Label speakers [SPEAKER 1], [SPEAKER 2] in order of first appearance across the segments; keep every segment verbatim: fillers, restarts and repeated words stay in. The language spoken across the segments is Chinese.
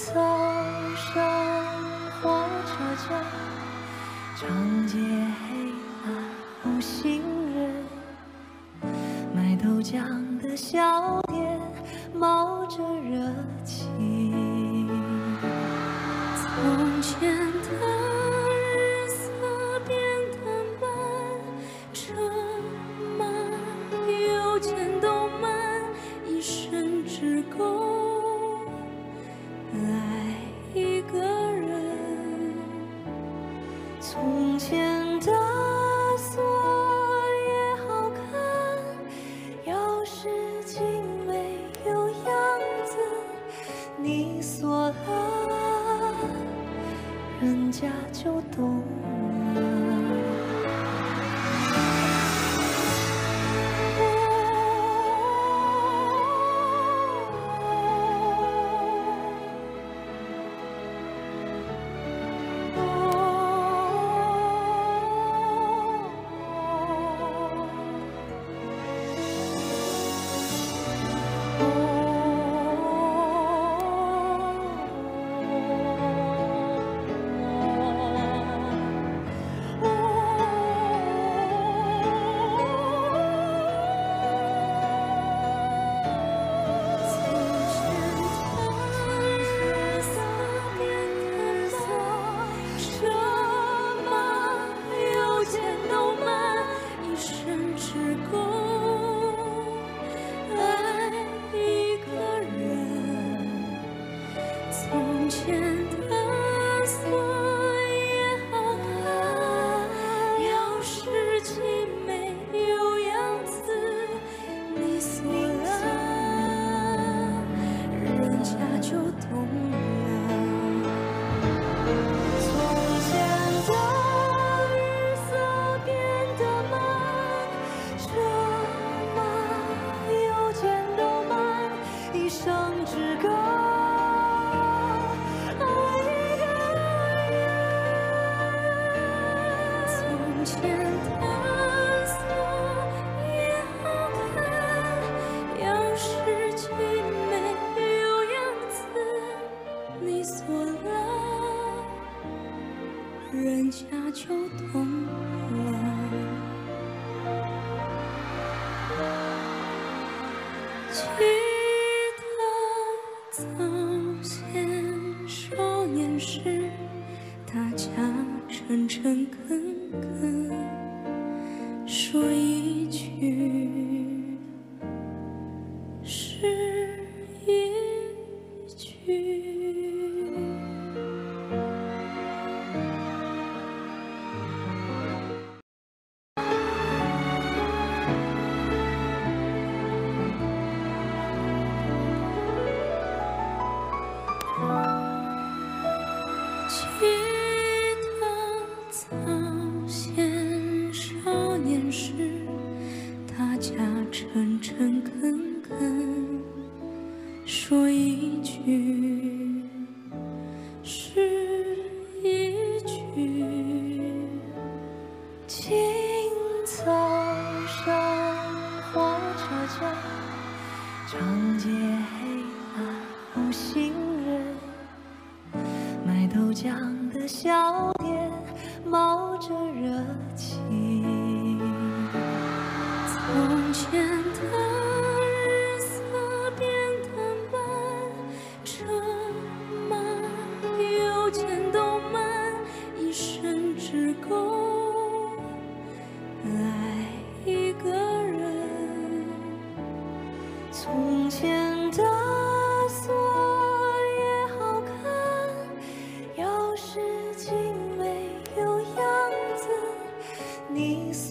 [SPEAKER 1] 早上火车站，长街黑暗无行人，卖豆浆的小店冒着热气。从前的日色变得慢，车马邮件都慢，一生只够爱一个人。从前的锁也好看，钥匙精美有样子，你锁了，人家就懂了。人家就懂了。记得早先少年时，大家诚诚恳恳说一句是一句。诚诚恳恳说一句是一句。今早上火车站，长街黑暗无行人，卖豆浆的小店冒着热气。从前的日色变得慢，车马邮件都慢，一生只够爱一个人。从前的锁也好看，钥匙精美有样子，你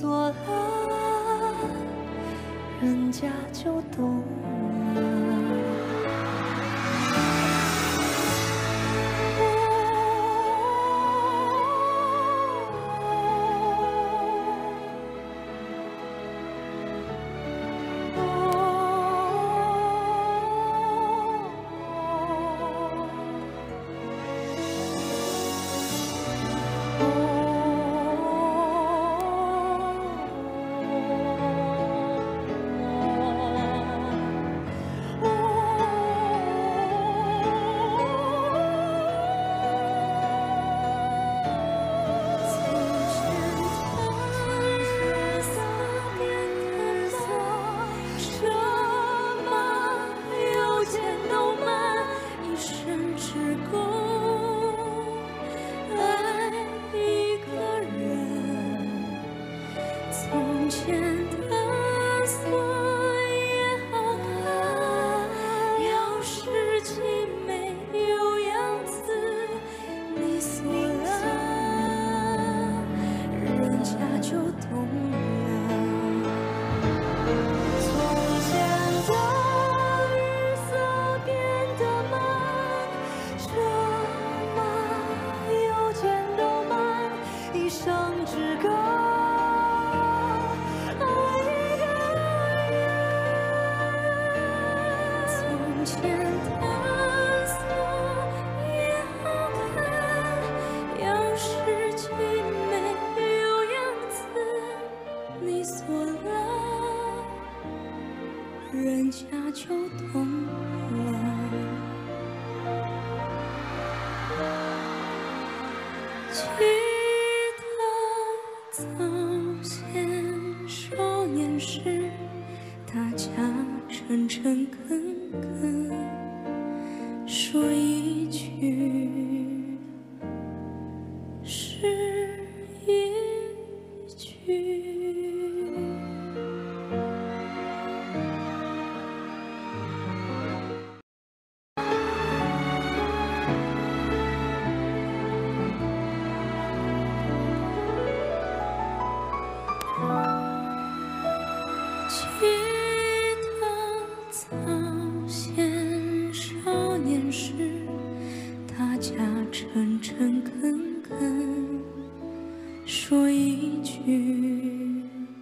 [SPEAKER 1] 时，大家诚诚恳恳说一句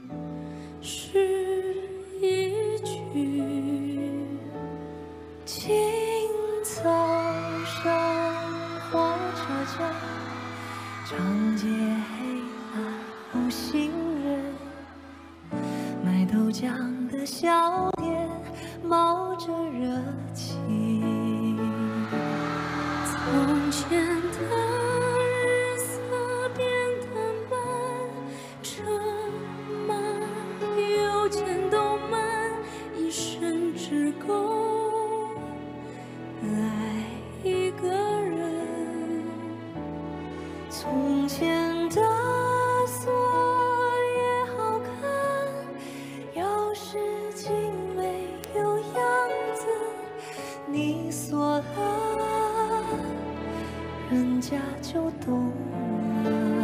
[SPEAKER 1] 是一句。青草上火车站，长街黑暗无行人，卖豆浆的小店冒着热气。从前的日色变得慢，车马邮件都慢，一生只够爱一个人。从前的锁也好看，钥匙精美有样子，你锁了，人家就懂了。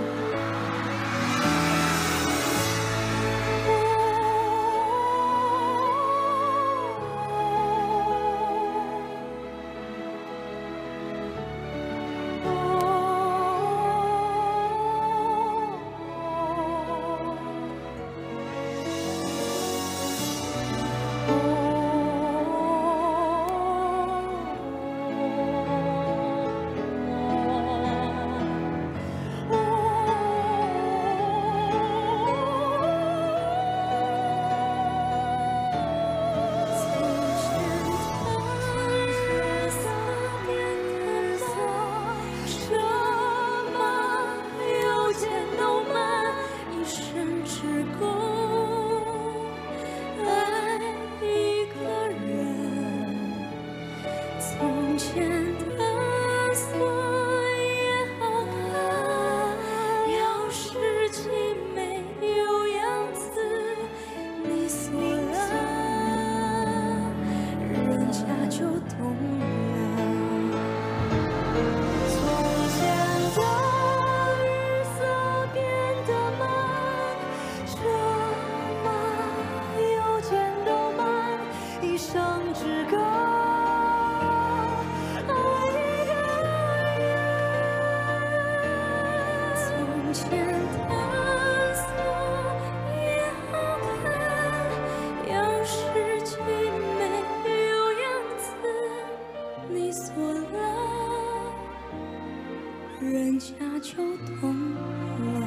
[SPEAKER 1] 人家就懂了。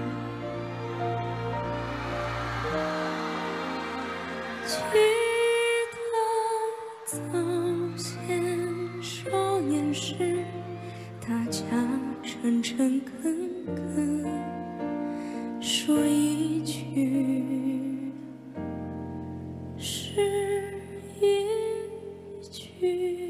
[SPEAKER 1] 记得早先少年时，大家诚诚恳恳说一句是一句。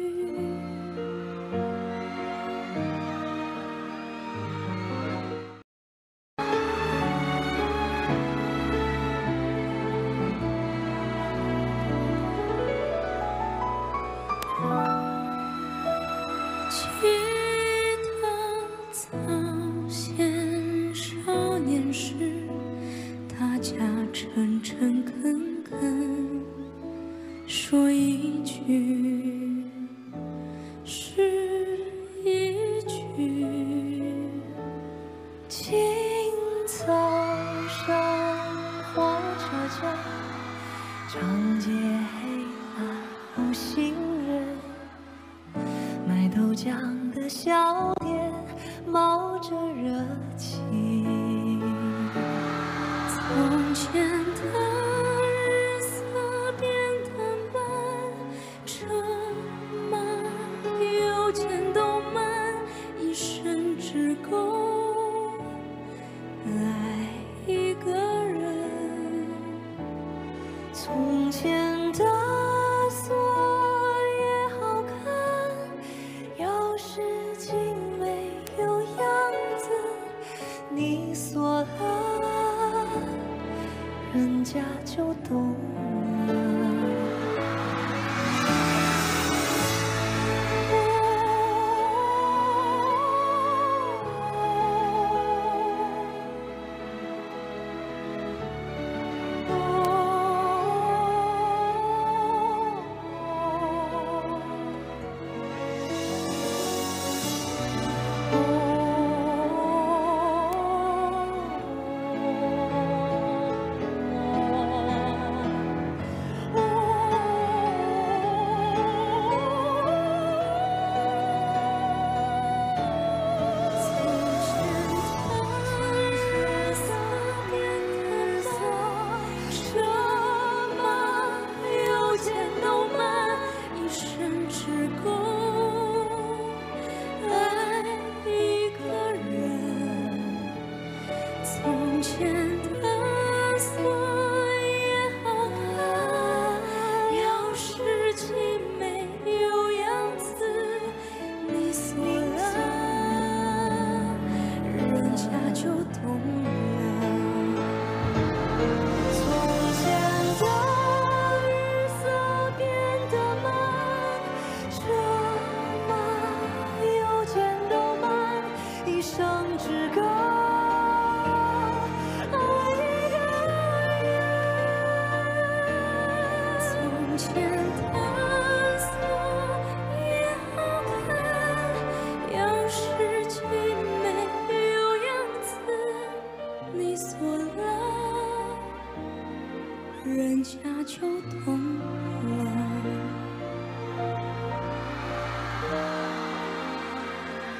[SPEAKER 1] 诚诚恳恳说一句是一句。青草上火车站，长街黑暗无行人，卖豆浆的小店冒着热气。从前的日色变得慢，车马邮件都慢，一生只够爱一个人。从前的锁也好看，钥匙精美有样子，你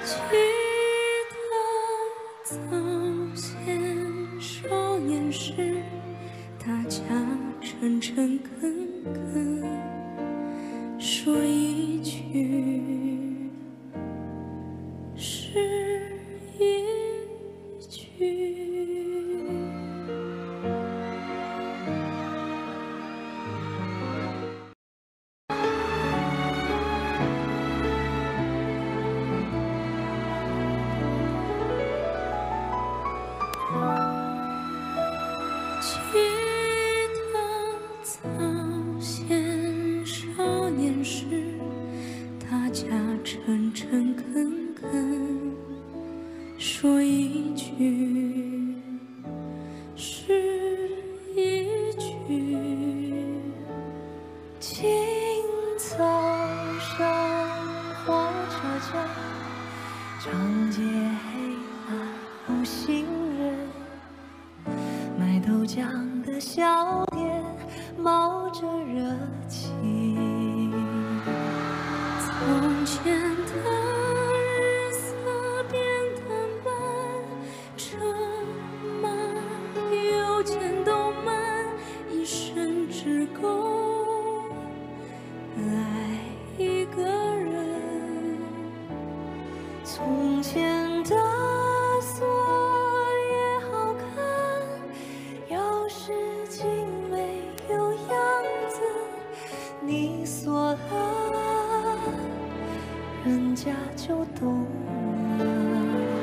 [SPEAKER 1] 记得早先少年时，大家诚诚恳恳说一句是一句。记得早先少年时，大家诚诚恳恳说一句是一句。今早上火车站，长街黑暗无行人，卖豆浆的小店冒着热气。从前的日色变得慢，车马邮件都慢，一生只够爱一个人。从前的锁也好看，钥匙精美有样子，你锁了，人家就懂了。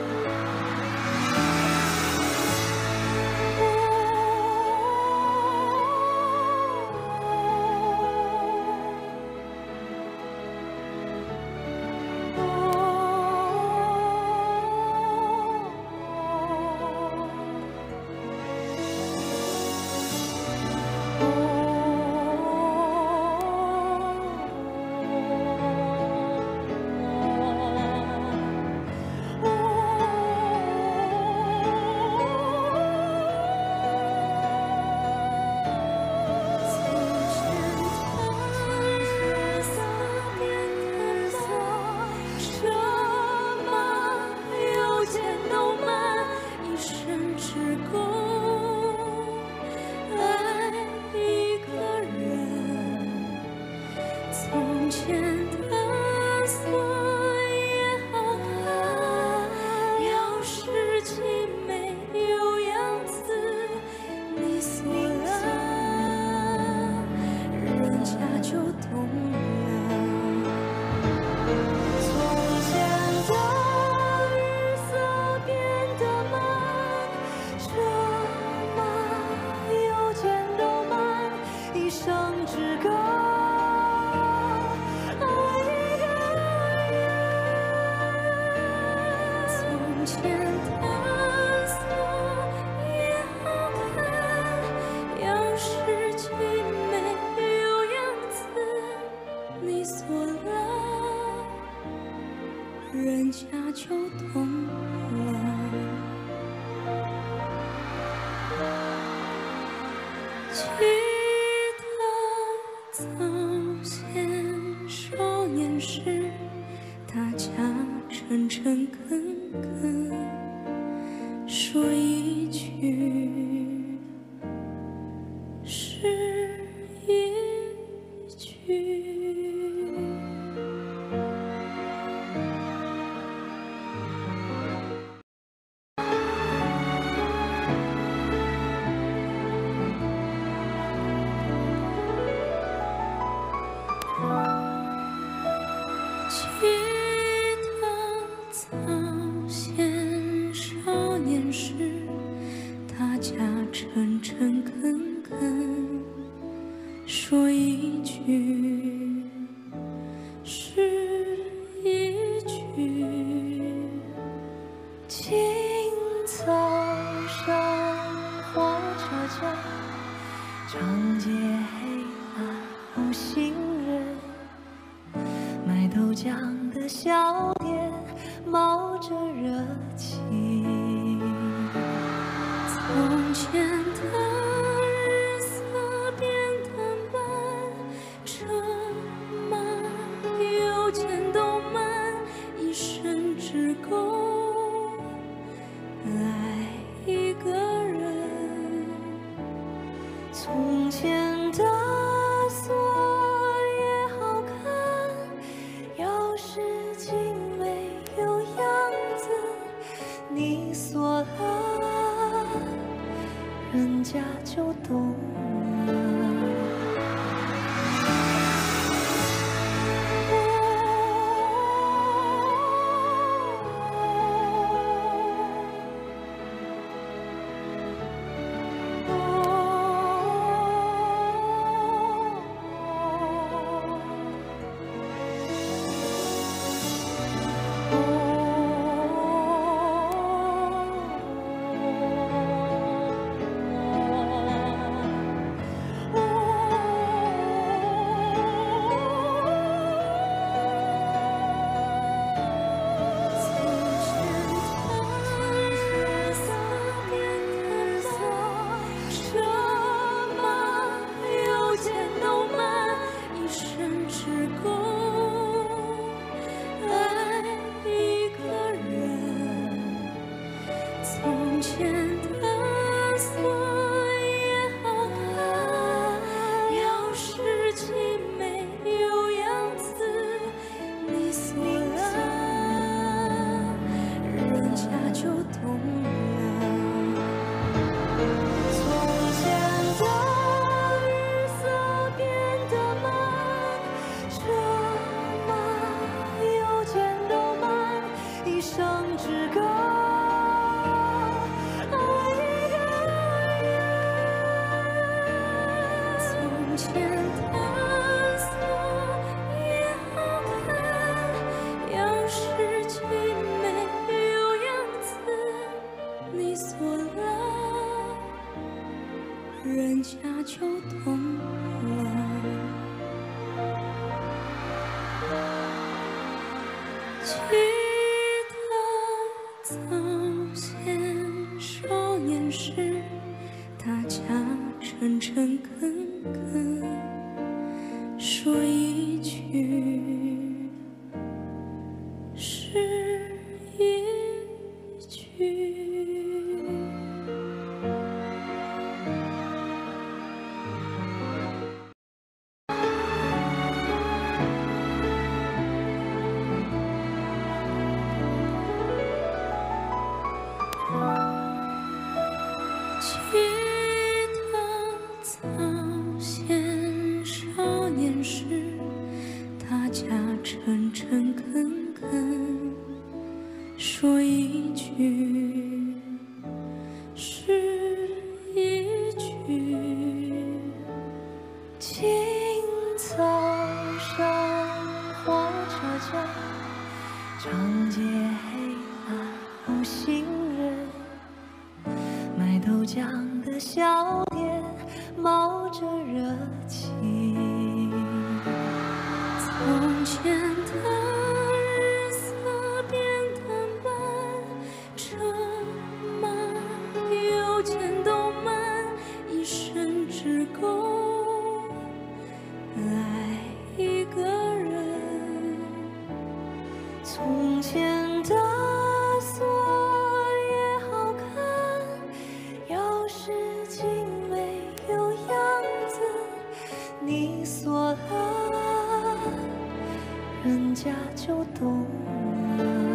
[SPEAKER 1] 从前的锁也好看，钥匙精美有样子，你锁了，人家就懂了。从前的日色变得慢，车马邮件都慢，一生只够从前的锁也好看，钥匙精美有样子，你锁了，人家就懂了。记得早先少年时，大家诚诚恳恳说一句是一句。记得早先少年时，大家诚诚恳恳说一句是一句。今早上火车站，长街黑暗无行人，卖豆浆的小店冒着热气。从前的日色变得慢，车马邮件都慢，一生只锁了，人家就懂了。人家就懂了。记得早先少年时，大家诚诚恳恳说一句是一句。诚诚恳恳说一句是一句。青草上火车站，长街黑暗无行人，卖豆浆的小店冒着热气。从前的日色变得慢，车马邮件都慢，一生只够爱一个人。从前的锁也好看，钥匙精美有样子，你锁了，人家就懂了。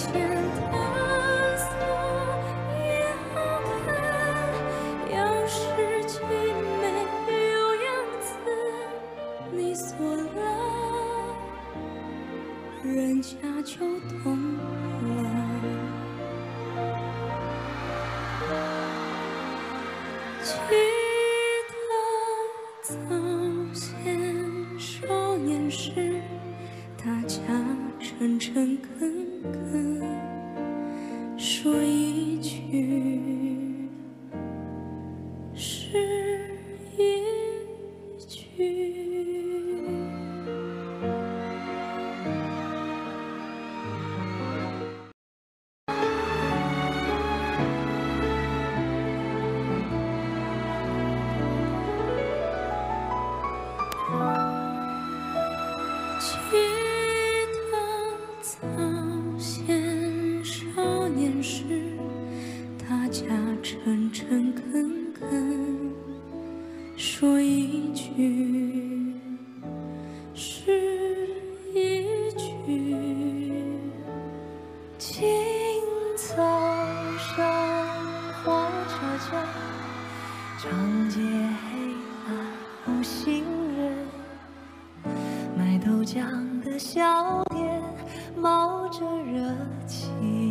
[SPEAKER 1] 前的锁也好看，钥匙既没有样子，你锁了，人家就懂了。记得早先少年时，大家诚诚恳恳说一句是一句。记得早先少年时，大家诚诚恳恳说一句是一句。今早上火车站，长街黑暗无行人，卖豆浆的小店冒着热气。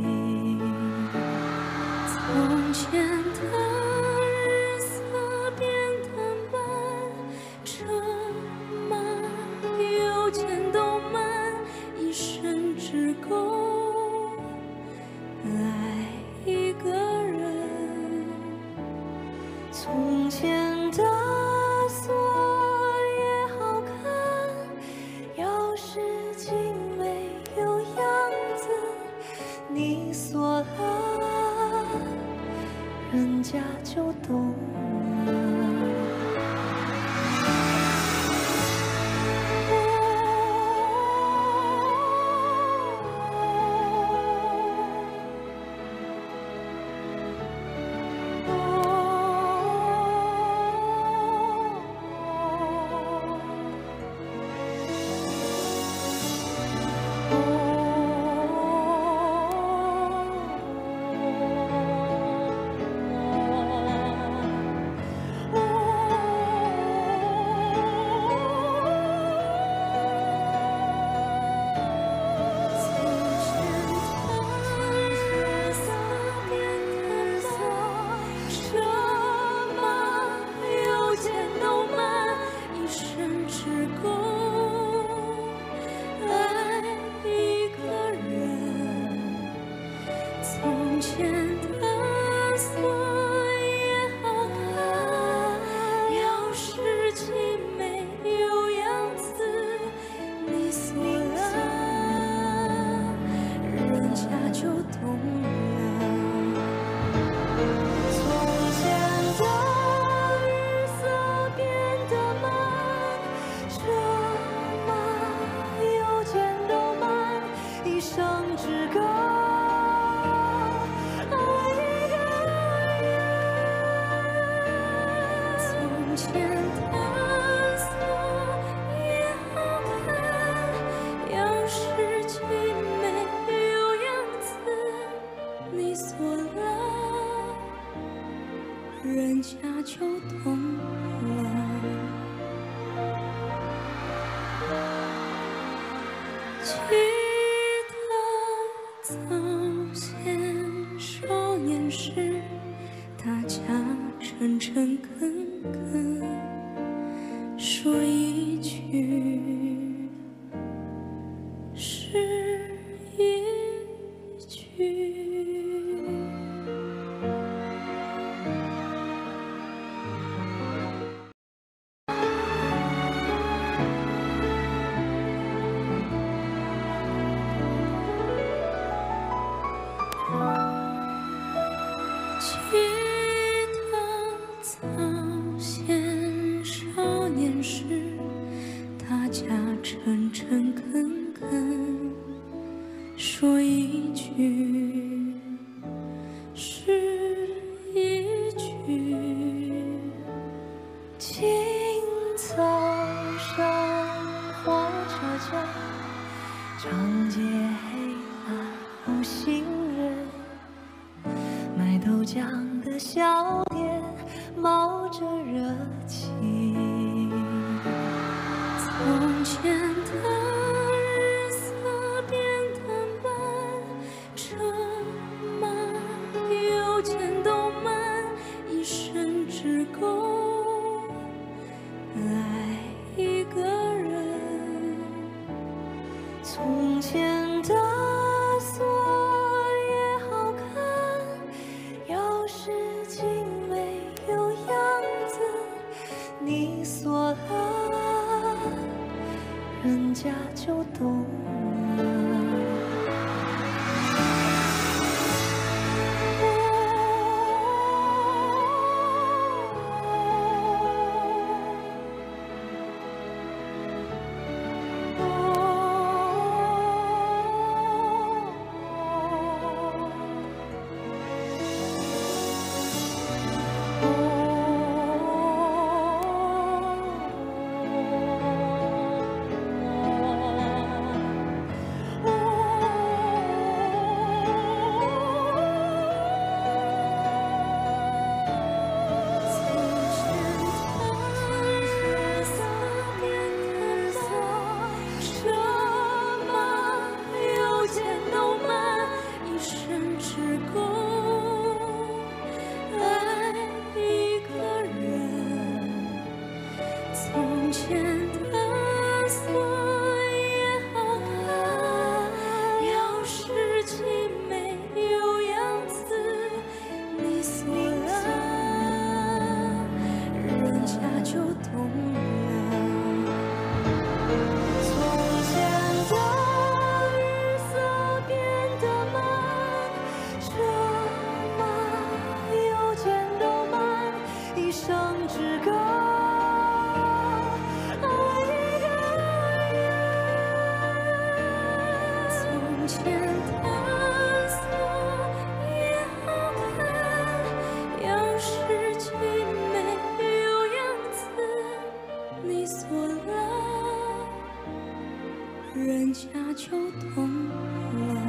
[SPEAKER 1] 从前的日色变得慢，车马邮件都慢，一生只够爱一个人。从前的锁也好看，钥匙竟没有样子，你锁了，人家就懂了。从前的锁也好看，钥匙既没有样子，你锁了，人家就懂了。从前的日色变得慢，车马邮件都慢，一生只够从前的锁也好看，钥匙既没有样子，你锁了，人家就懂了。记得早先少年时，大家诚诚恳恳说一句是一句。记得早先少年时，大家诚诚恳恳说一句是一句。今早上火车站，长街黑暗无行豆浆的笑脸冒着热气。从前的日色变得慢，车马邮件都慢，一生只够爱一个人。从前的锁也好看，钥匙精美有样子，你锁了，人家就懂了。人家就懂了。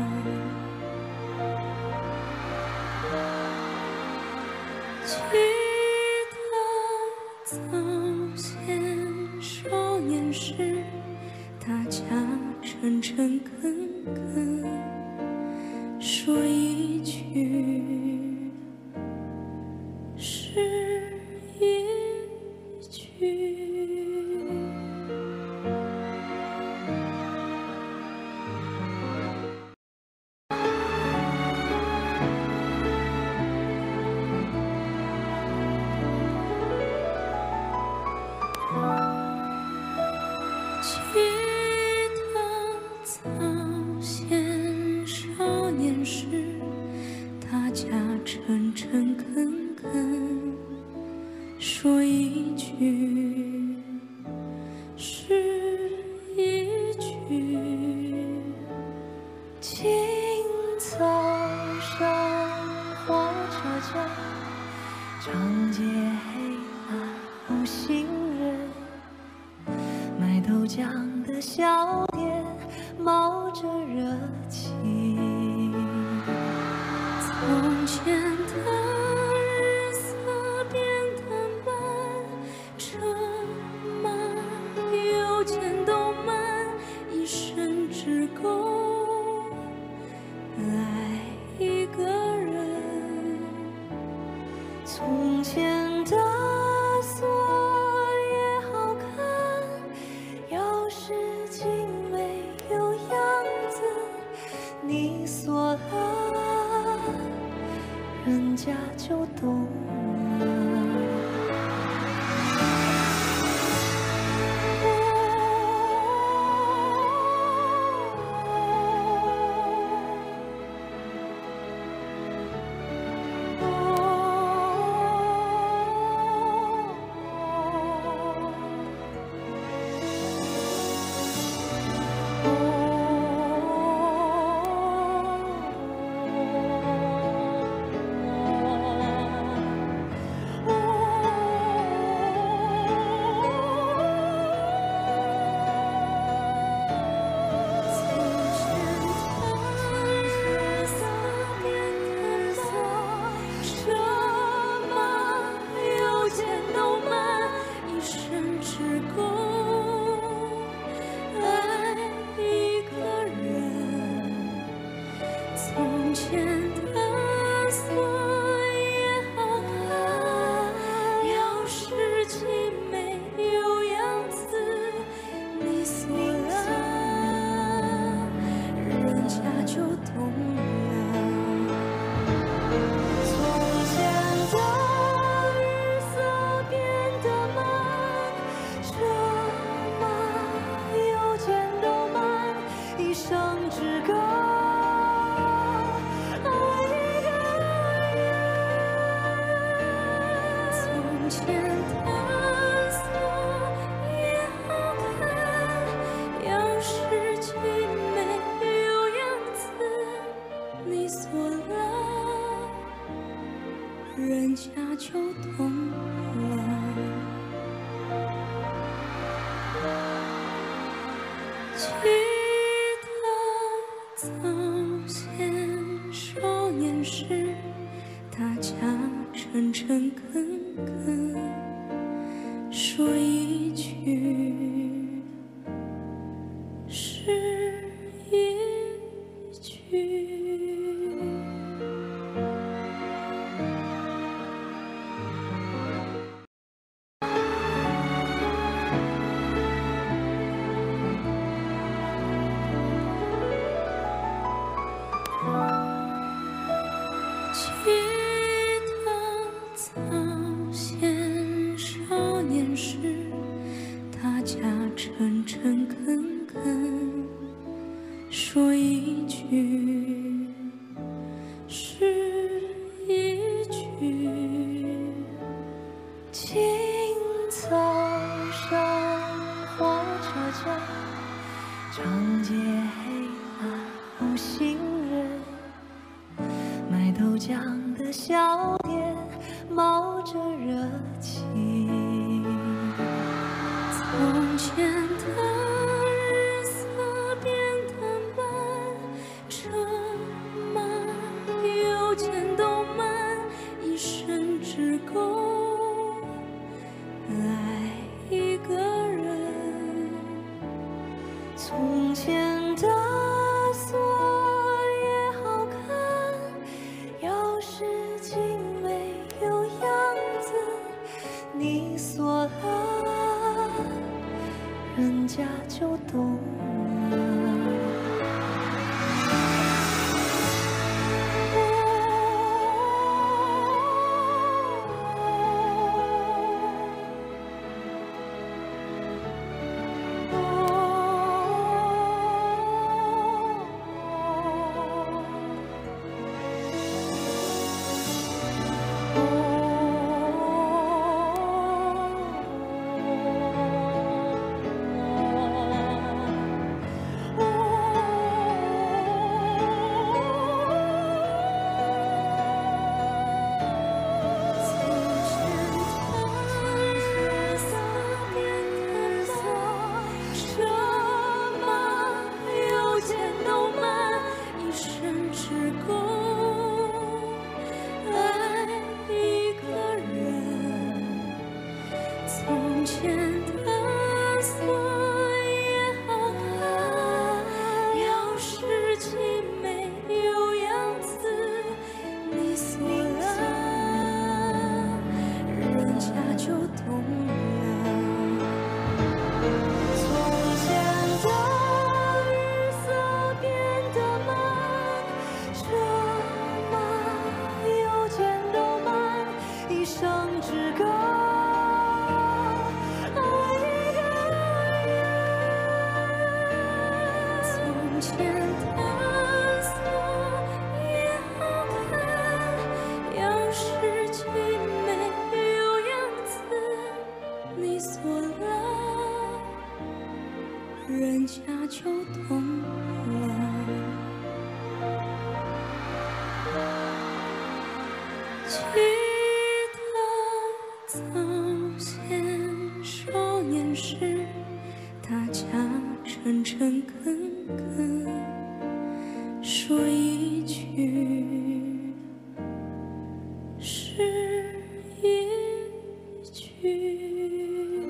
[SPEAKER 1] 记得早先少年时，大家诚诚恳恳说一句是一句。诚诚恳恳说一句是一句。清早上火车站，长街黑暗无行人，卖豆浆的小店冒着热气。从前的日色变得慢，车马邮件都慢，一生只够爱一个人。从前的锁也好看，钥匙精美有样子，你锁了，人家就懂了。 从前的锁也好看，钥匙既没有样子，你锁了，人家就懂了。从前的日色变得慢，车马邮件都慢，一生只够爱一个人。从前的锁也好看，钥匙既没有样子，你锁了，人家就懂了。记得早先少年时，大家诚诚恳恳说一句是一句。记得早先少年时，大家诚诚恳恳说一句是一句。今早上火车站，长街黑暗无行人，卖豆浆的小店冒着热气。从前的日色变得慢，车马邮件都慢，一生只够爱一个人。从前的锁也好看，钥匙竟没有样子，你锁了，人家就懂了。从前的锁也好看，钥匙既没有样子，你锁了，人家就懂了。从前的日色变得慢，车马邮件都慢，一生只够从前的锁也好看，钥匙既没有样子，你锁了，人家就懂了。记得早先少年时，大家诚诚恳恳说一句是一句。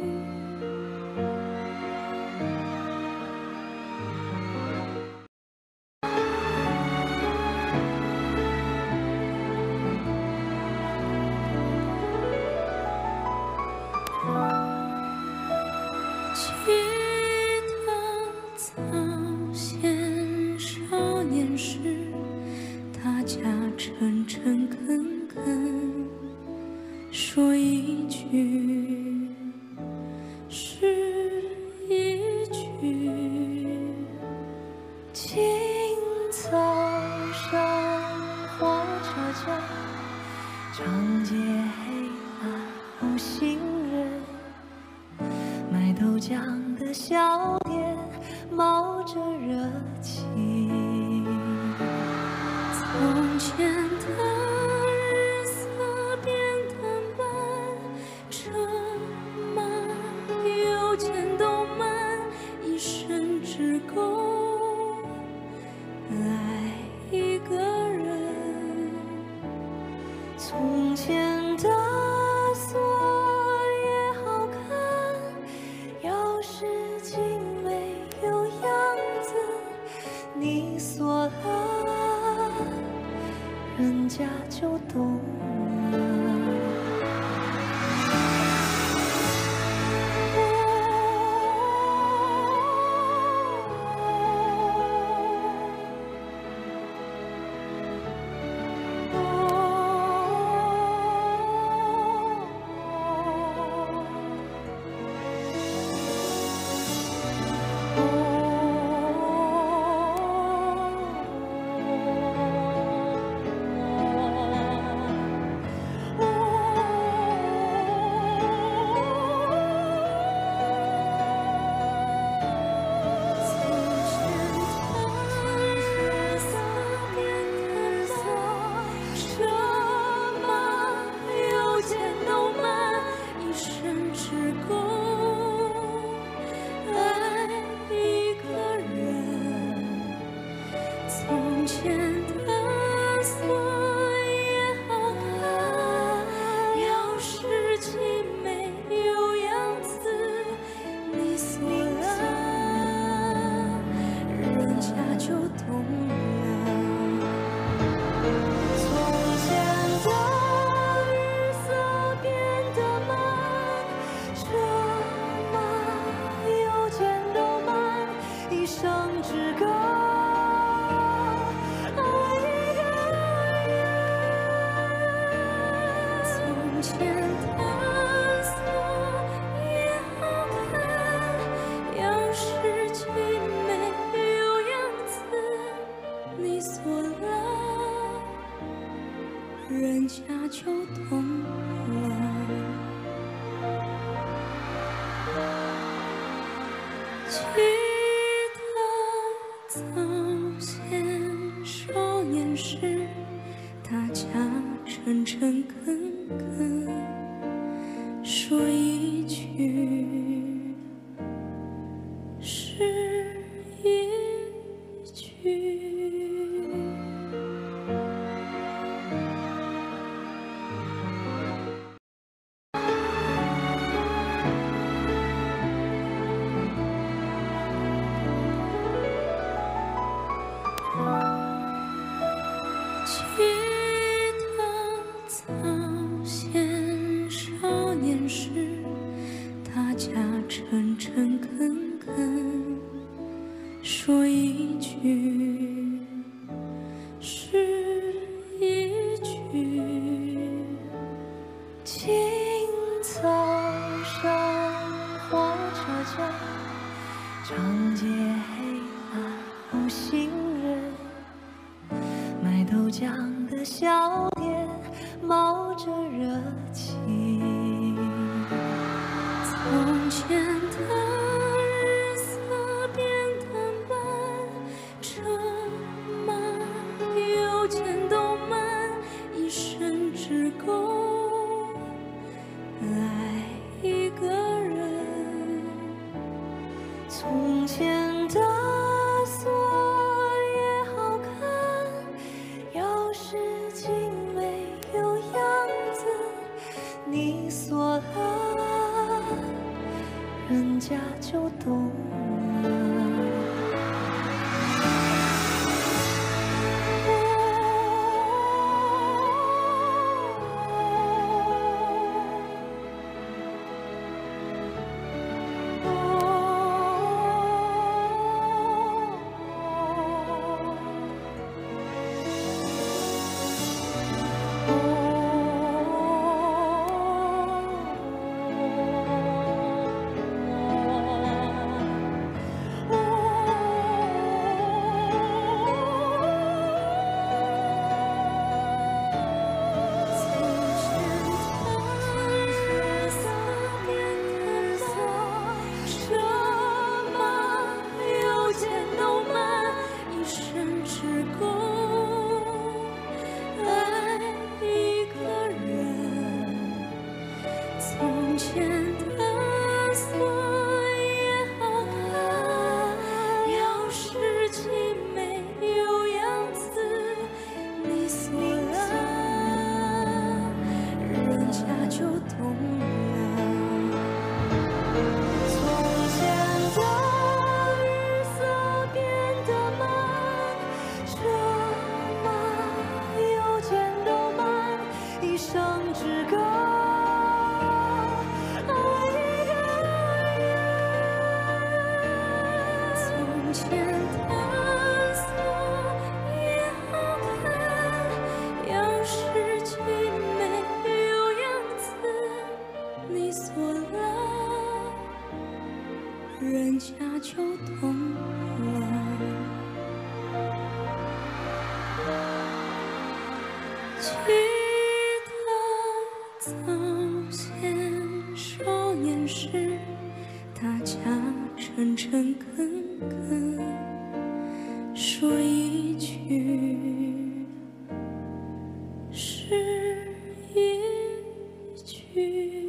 [SPEAKER 1] 早上火车站，长街黑暗无行人，卖豆浆的小店冒着热气。从前的日色变得慢，车马邮件都慢，一生只够爱一个人。从前的锁也好看，钥匙精美有样子，你锁了，人家就懂了。人家就懂了。记得早先少年时，大家诚诚恳恳说一句是一句。诚诚恳恳说一句是一句。今早上火车站，长街黑暗无行人，卖豆浆的小店冒着热气。从前的日色变得慢，车马邮件都慢，一生只够爱一个人。从前的锁也好看，钥匙精美有样子，你锁了，人家记得早先少年时，大家诚诚恳恳说一句是一句。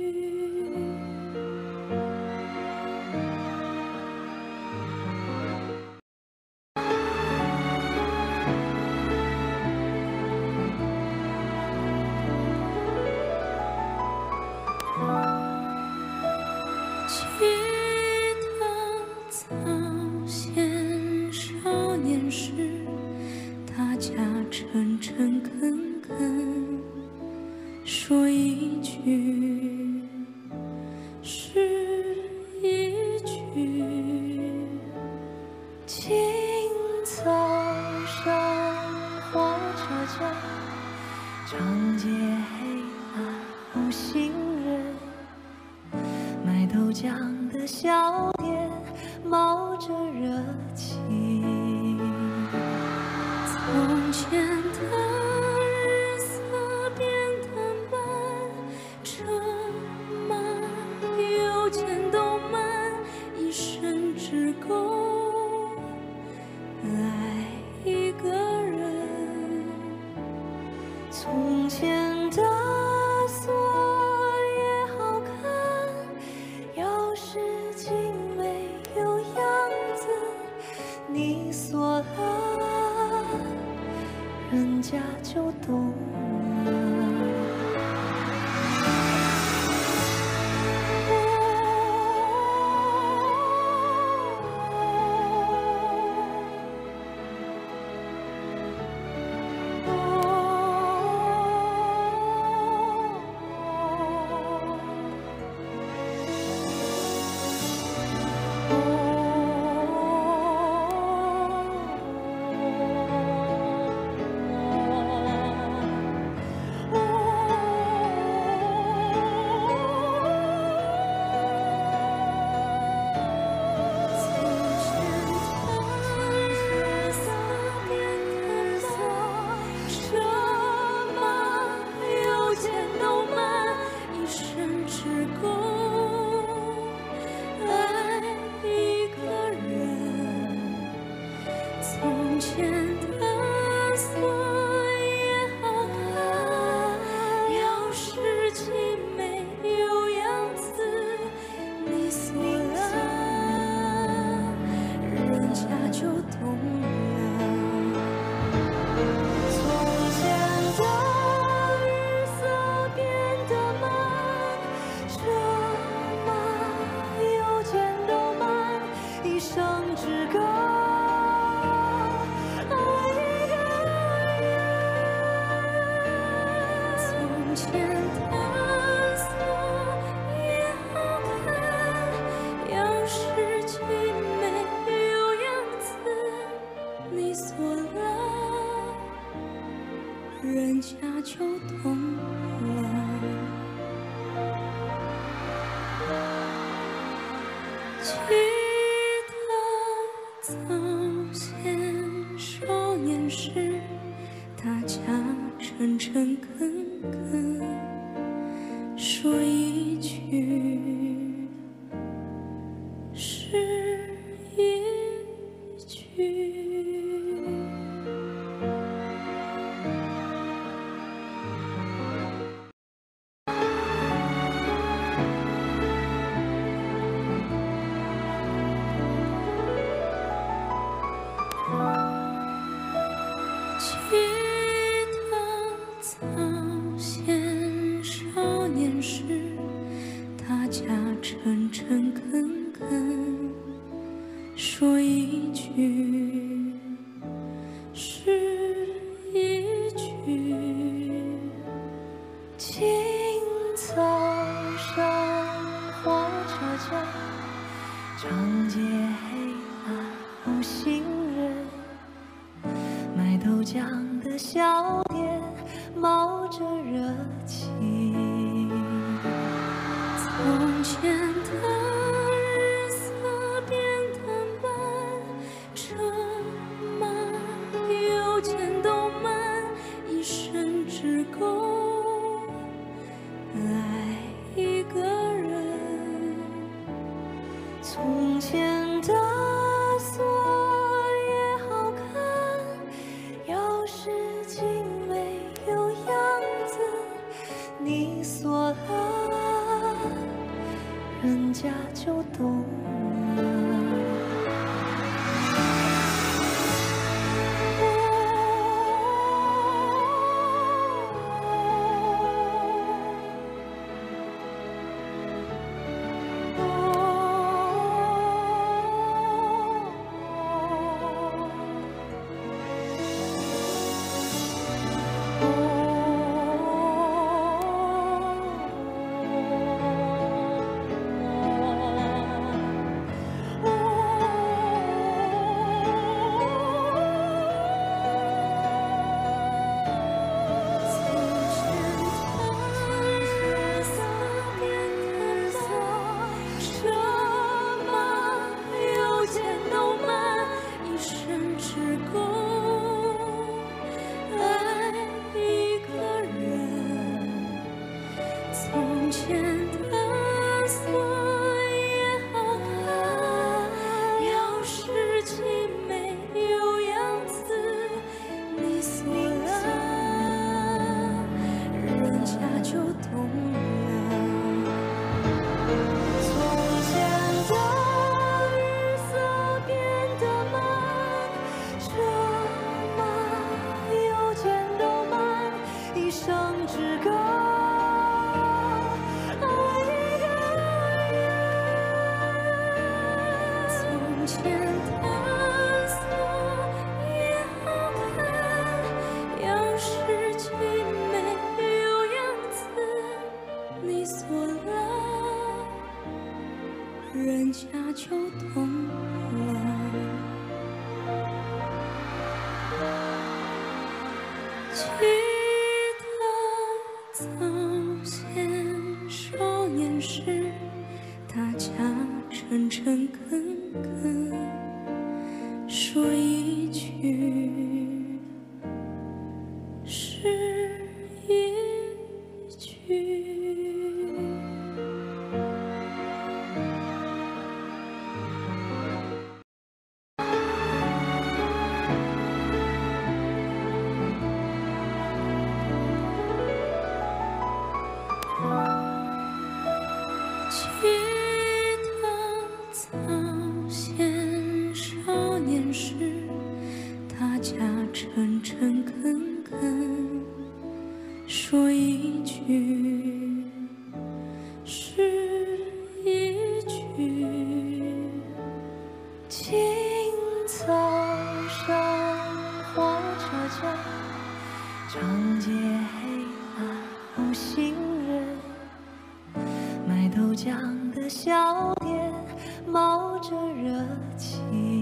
[SPEAKER 1] 记得早先少年时，大家诚诚恳恳说一句是一句。今早上火车站，长街黑暗无行人，卖豆浆的小店冒着热气。从前的日色变得慢，车马邮件都慢，一生只够爱一个人。从前的锁也好看，钥匙精美有样子，你锁了，人家就懂了。从前的锁也好看，钥匙精美有样子，你锁了，人家就懂了。从前的日色变得慢，车马邮件都慢，一生只够从前的锁也好看，钥匙精美有样子，你锁了，人家就懂了。记得早先少年时，大家诚诚恳恳说一句是一句。记得早先少年时，大家诚诚恳恳说一句是一句。今早上火车站，长街黑暗无行人，卖豆浆的小店冒着热气。从前的日色变得慢，车马邮件都慢，一生只你锁了，人家就懂了。人家就懂了。记得早先少年时，大家诚诚恳恳说一句是一句。诚诚恳恳说一句是一句。清早上火车站，长街黑暗无行人，卖豆浆的小店冒着热气。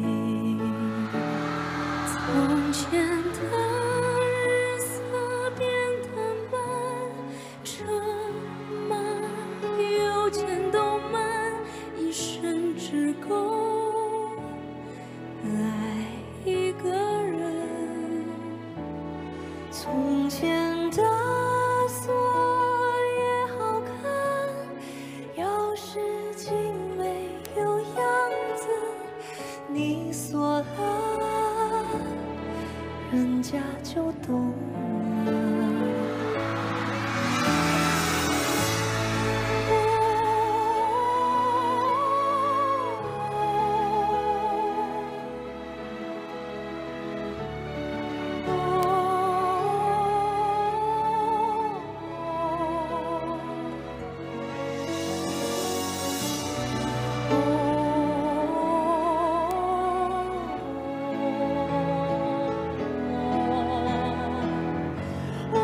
[SPEAKER 1] 从前的日色变得慢，车马邮件都慢，一生只够爱一个人。从前的锁也好看，钥匙精美有样子，你锁了，人家就懂了。我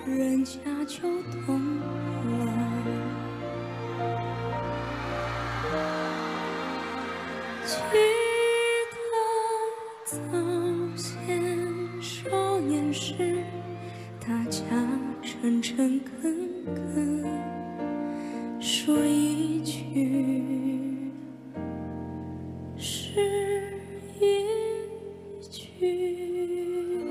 [SPEAKER 1] 人家就懂了。记得早先少年时，大家诚诚恳恳说一句是一句。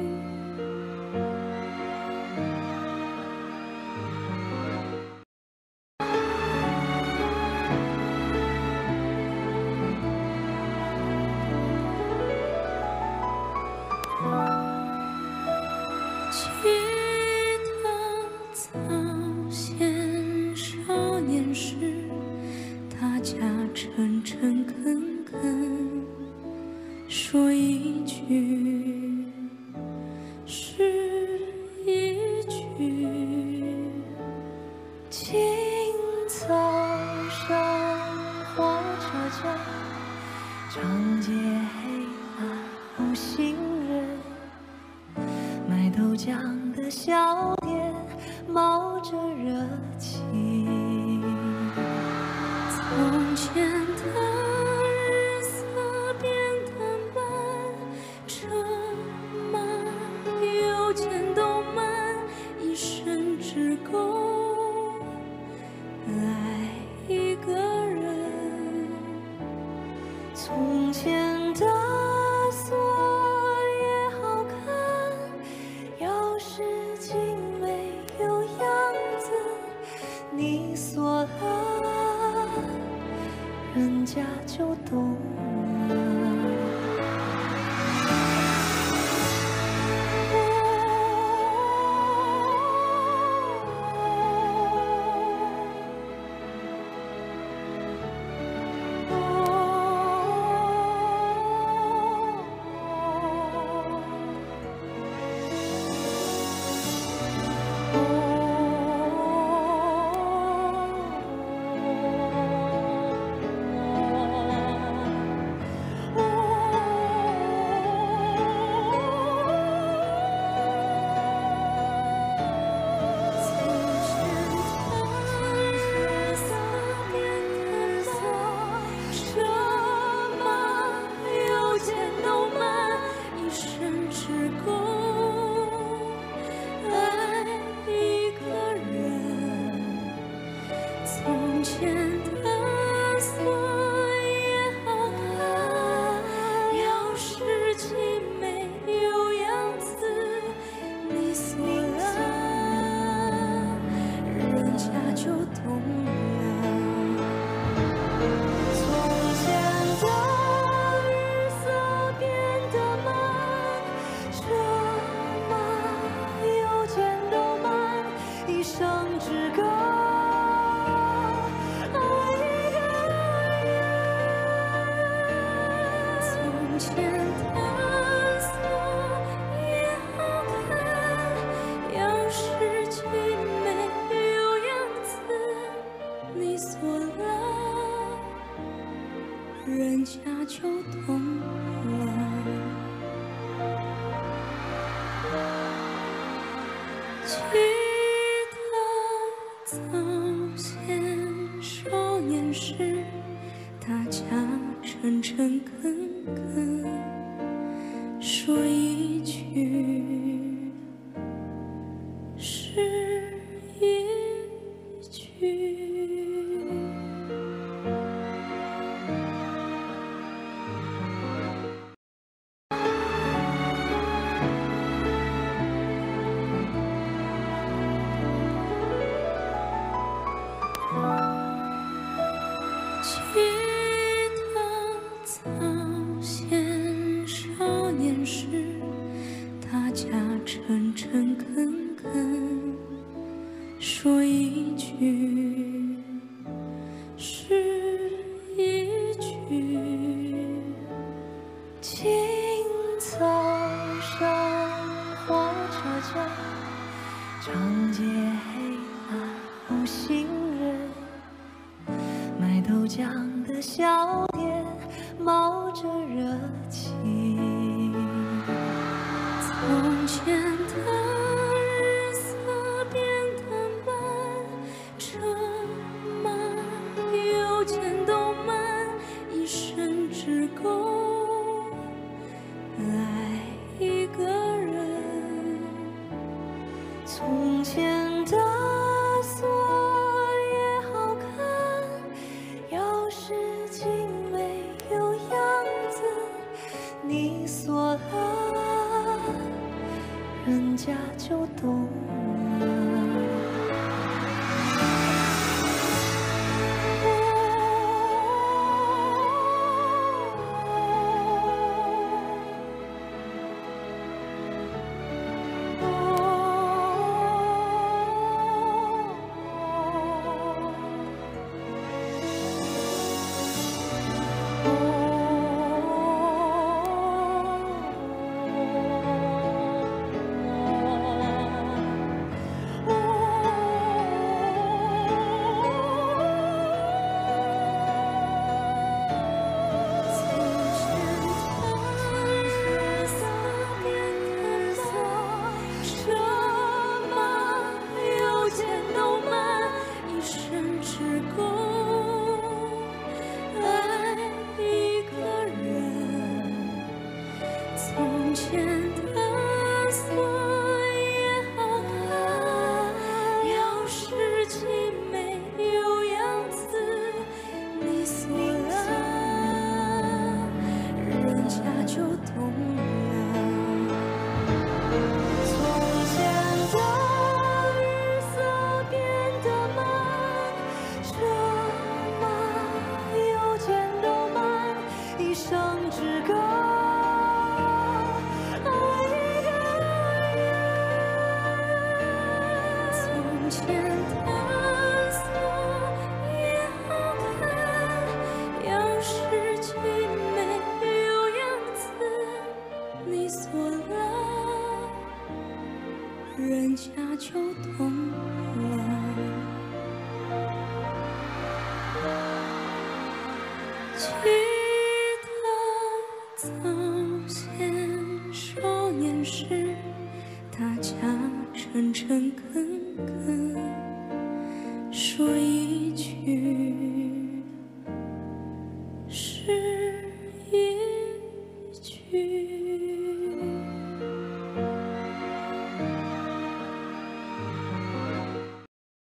[SPEAKER 1] 记得早先少年时，大家诚诚恳恳说一句是一句。清早上火车站，长街黑暗无行人，卖豆浆的小店冒着热气。从前的日色变得慢，车马邮件都慢，一生只够爱一个人。从前的锁也好看，钥匙精美有样子，你锁了，人家就懂了。从前的锁也好看，钥匙精美有样子，你锁了，人家就懂了。从前的日色变得慢，车马邮件都慢，一生只够从前的锁也好看，钥匙精美有样子，你锁了，人家就懂了。记得早先少年时，大家诚诚恳恳说一句是一句。记得早先少年时，大家诚诚恳恳说一句是一句。清早上火车站，长街黑暗无行人，卖豆浆的小店冒着热气。从前的日色朦胧。